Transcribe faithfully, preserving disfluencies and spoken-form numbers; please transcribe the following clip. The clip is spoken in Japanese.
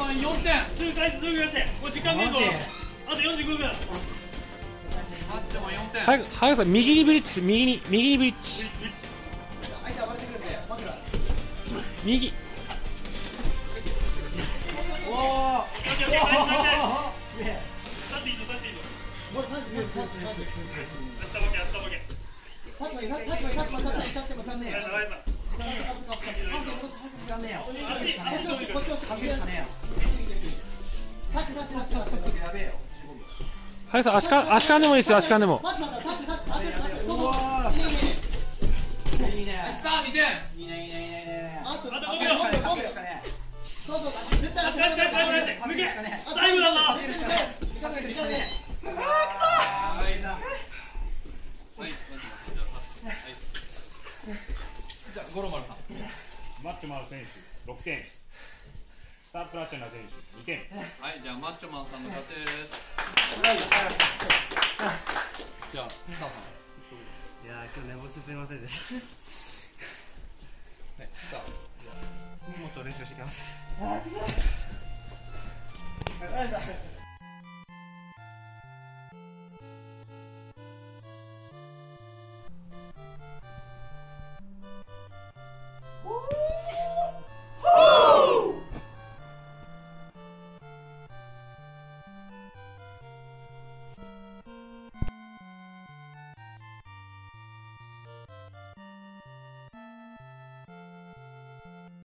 さんよんてん。 すぐ返す、すぐ返せ。もう時間ねえぞ。あとよんじゅうごふん。 マッチョマンよんてん。 はや早くさ右にブリッジ右に右にブリッジ相手暴れてくるんで待ってください。 右おおオッケーオッケー、返して返して。 ね立っていいぞ、立っていいぞ。 もう三十三十三十三十やったボケ、やったボケ。 立つまで立つまで立つまで立っても立っても立んねえよ。 ナイスナイス。 時間かかってかかってかかって時間ねえよ。 足こっちこっちこっちかけるしかねえよ。立って立って立って立ってやべえよ。 はやさ足か足かんでもいいですよ足かんでも待って待って立って立って立って立って。うわー。いいね。 ナイスターンにてん。 いいねいいねいいね。あとあとあとご秒ご秒ご秒しかねえ。そうそう絶対返す返す返す返す。抜け。最後だぞ。 かけるしかねえ。かけるしかねえ。ああはい。 くそ。 はい。じゃあ五郎丸さん。 マッチョマン選手ろくてん。スタープラチナ選手にてん。 はい、じゃあマッチョマンさんの勝ちです。じゃあスターさん。 いやー、今日寝坊してすみませんでしはい、スター。 た。もっと練習してきます。 ありがとうございました。